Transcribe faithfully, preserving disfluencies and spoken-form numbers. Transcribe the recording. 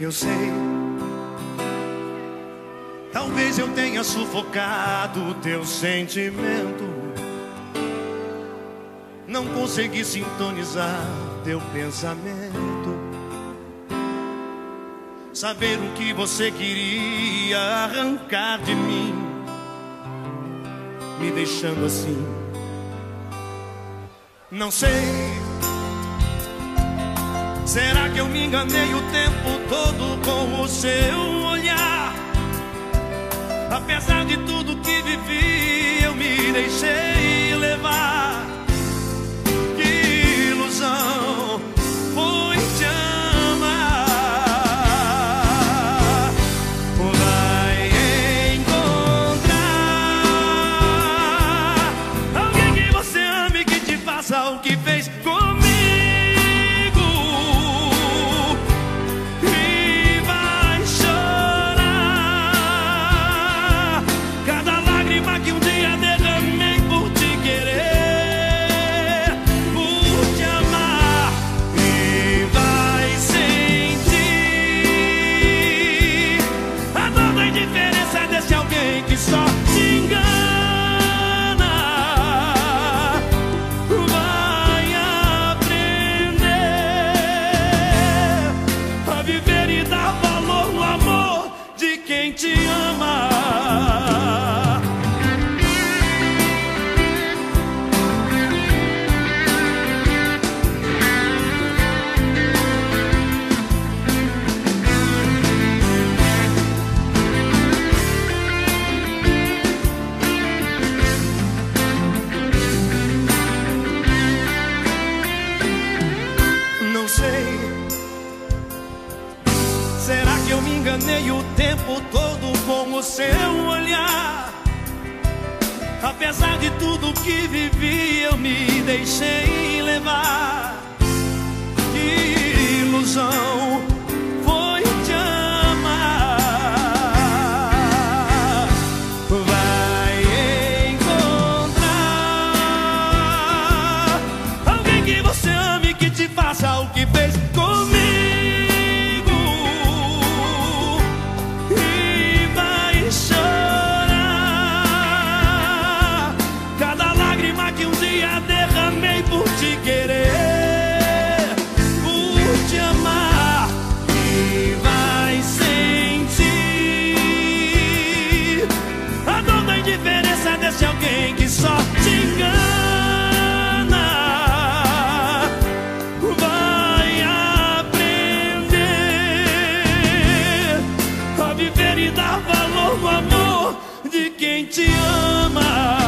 eu sei. Talvez eu tenha sufocado o teu sentimento, não consegui sintonizar teu pensamento, saber o que você queria arrancar de mim, me deixando assim. Não sei, será que eu me enganei o tempo todo com o seu olhar? Apesar de tudo que vivi, eu me deixei levar. Que ilusão foi te amar. Vai encontrar alguém que você ame, que te faça o que fez comigo. Só te engana, vai aprender a viver e dar valor no amor de quem te ama. Não sei, será que eu me enganei o tempo todo com o seu olhar? Apesar de tudo que vivi, eu me deixei levar. Que ilusão foi te amar. Vai encontrar alguém que você ame, que te faça o que fez comigo, e vai chorar cada lágrima que um dia derramei por te querer, por te amar, e vai sentir a dor da indiferença desse alguém que só te engana. Viver e dar valor no amor de quem te ama.